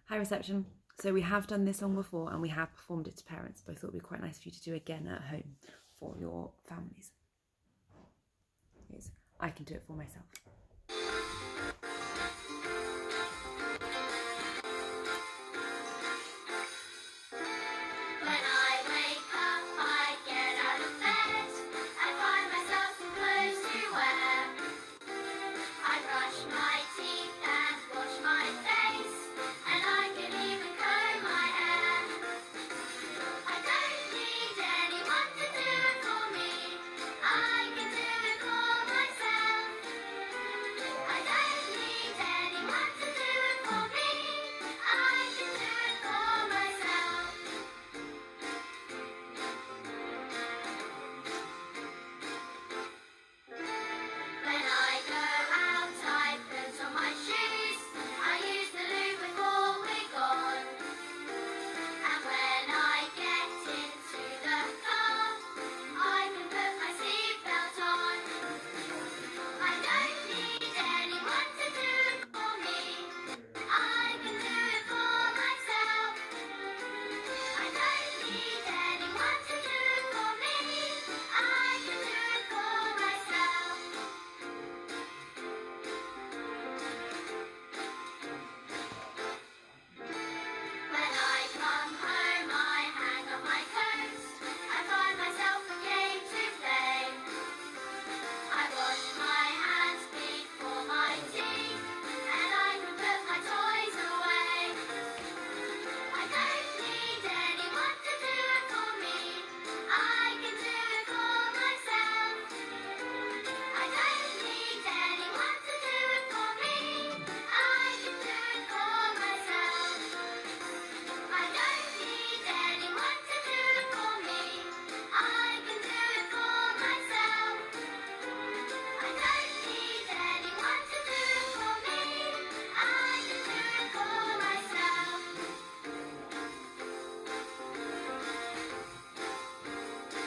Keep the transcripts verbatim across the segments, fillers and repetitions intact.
Hi reception. So we have done this song before and we have performed it to parents, but I thought it would be quite nice for you to do again at home for your families. Here's, I can do it for myself.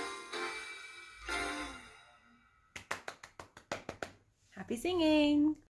Happy singing!